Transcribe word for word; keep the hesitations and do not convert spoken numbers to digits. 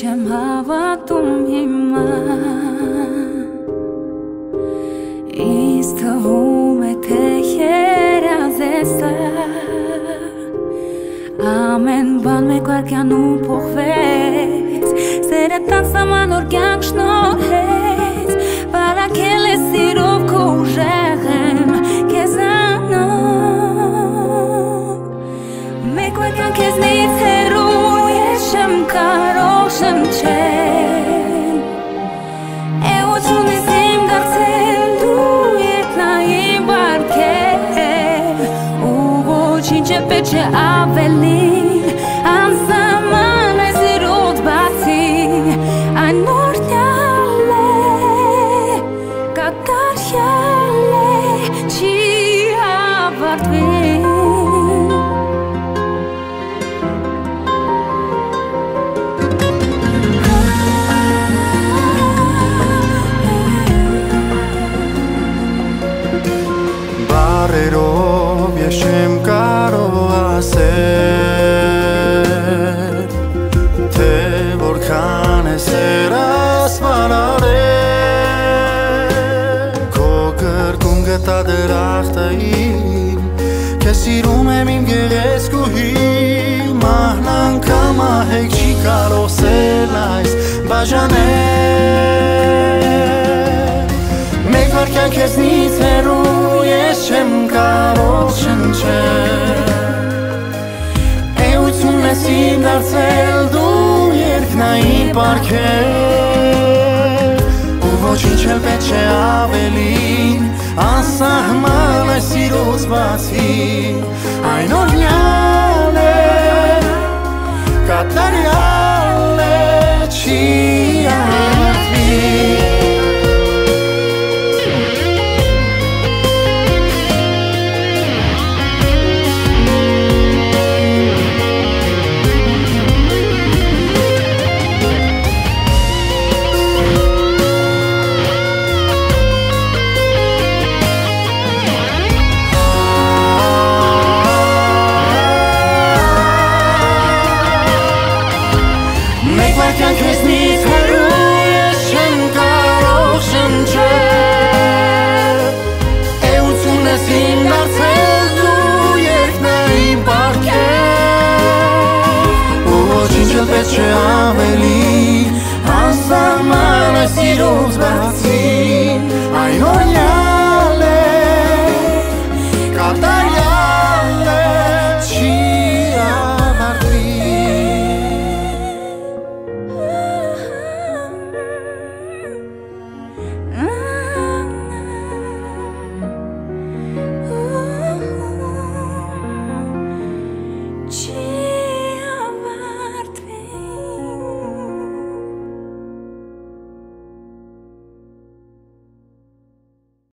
Չեմ հավատում հիմա Ինձ թվում է թե երազ ես Ամեն բան մեկ վարկյանում փոխվեց Սերը տանցաման օր կյանք շնորհեց Վարակել է սիրով քո ուժեղ եմ քեզանով Մեկ վարկյան քեզնից հեռու ես չեմ կարող շնչել Էություն ես իմ դարձել դու երկնային վարքել Ու ոչինչ է պետք չէ ավելին Անսահման է սիրուց բացի Այն մորթյալ է, կատարյալ է, չի ավարտվին Բարերով ես չեմ կարող ասել Թե որքան է սեր ասման արել Քո կրկում գտա դրախտը իմ Քեզ սիրում եմ իմ գեղեցկուհի Մահն անգամ ահեք չի կարող սերն այս բաժանել Մեկ վարկյան քեզնից հեռու ես չեմ կարող շնչել Էություն ես իմ դարձել դու երկնային պարգև Ու ոչինչ էլ պետք չէ ավելին Անսահման է սիրուց բացի Այն օրհնյալ է, կատարյալ է, չի ավարտվի Վարկյան քեզնից հեռու ես չեմ կարող շնչել Էություն ես իմ դարձել դու երկնային պարգև Ու ոչինչ էլ պետք չէ ավելի Անսահման է սիրուց բացի Այն օրհնյալ